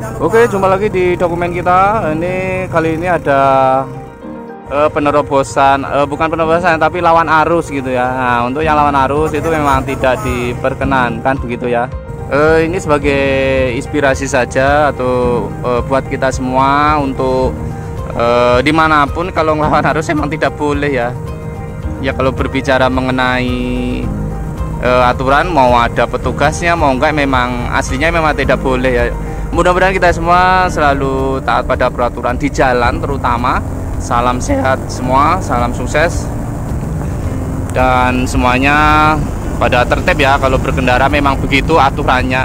Oke, jumpa lagi di dokumen kita. Ini kali ini ada penerobosan, bukan penerobosan tapi lawan arus gitu ya. Nah, untuk yang lawan arus itu memang tidak diperkenankan begitu ya. Ini sebagai inspirasi saja atau buat kita semua untuk dimanapun kalau ngelawan arus emang tidak boleh ya. Ya kalau berbicara mengenai aturan, mau ada petugasnya mau enggak, memang aslinya memang tidak boleh ya. Mudah-mudahan kita semua selalu taat pada peraturan di jalan terutama. Salam sehat semua, salam sukses, dan semuanya pada tertib ya. Kalau berkendara memang begitu aturannya.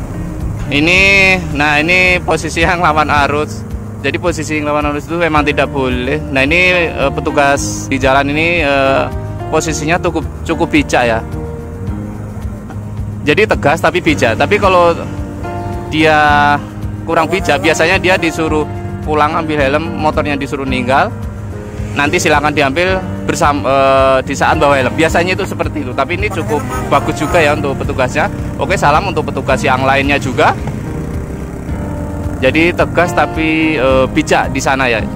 Ini posisi yang lawan arus. Jadi posisi yang lawan arus itu memang tidak boleh. Nah ini petugas di jalan ini posisinya cukup bijak ya. Jadi tegas tapi bijak. Tapi kalau dia kurang bijak, biasanya dia disuruh pulang ambil helm, motornya disuruh ninggal, nanti silakan diambil bersama di saat bawa helm. Biasanya itu seperti itu. Tapi ini cukup bagus juga ya untuk petugasnya. Oke, salam untuk petugas yang lainnya juga. Jadi tegas tapi bijak di sana ya.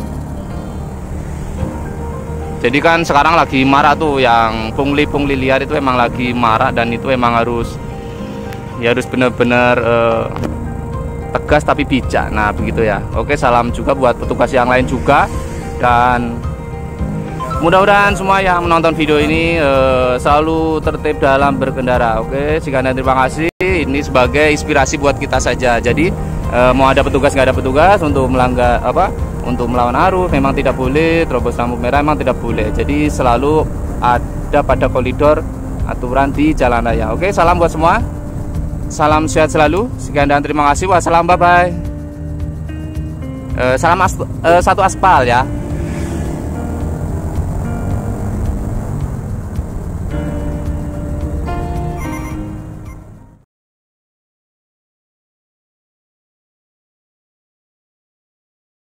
Jadi kan sekarang lagi marah tuh yang pungli liar, itu emang lagi marah, dan itu emang harus benar-benar tegas tapi bijak. Nah begitu ya. Oke, salam juga buat petugas yang lain juga, dan mudah-mudahan semua yang menonton video ini selalu tertib dalam berkendara. Oke, sekian dan terima kasih. Ini sebagai inspirasi buat kita saja. Jadi mau ada petugas nggak ada petugas, untuk melanggar untuk melawan arus memang tidak boleh, terobos lampu merah memang tidak boleh. Jadi selalu ada pada koridor aturan di jalan raya. Oke, salam buat semua. Salam sehat selalu. Sekian dan terima kasih. Wassalam, bye bye. Salam satu aspal ya.